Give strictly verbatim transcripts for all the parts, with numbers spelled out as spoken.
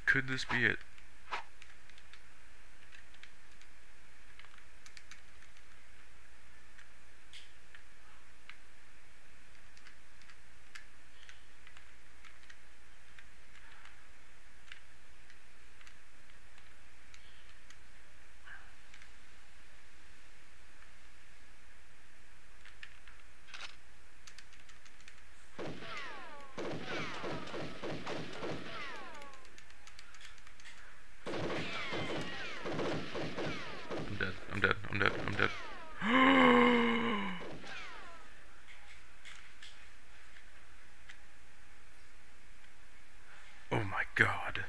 Could this be it? I'm dead. I'm dead. I'm dead. I'm dead. Oh my god.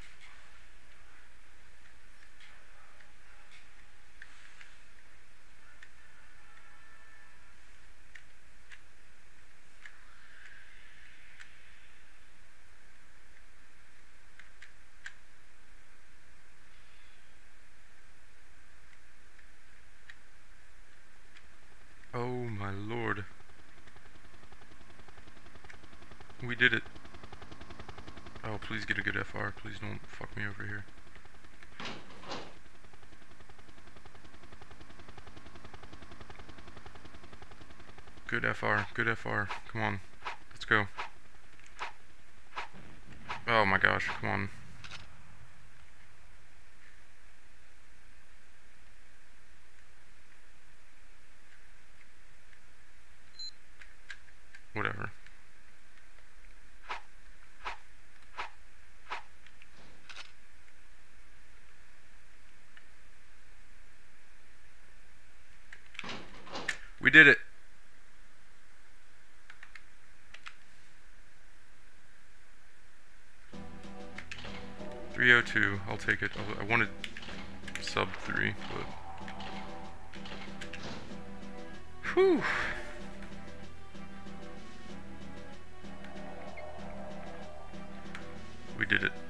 Oh my lord. We did it. Oh, please get a good F R. Please don't fuck me over here. Good F R. Good F R. Come on. Let's go. Oh my gosh. Come on. Whatever. We did it. three oh two. I'll take it. I wanted sub three, but... Whew. We did it.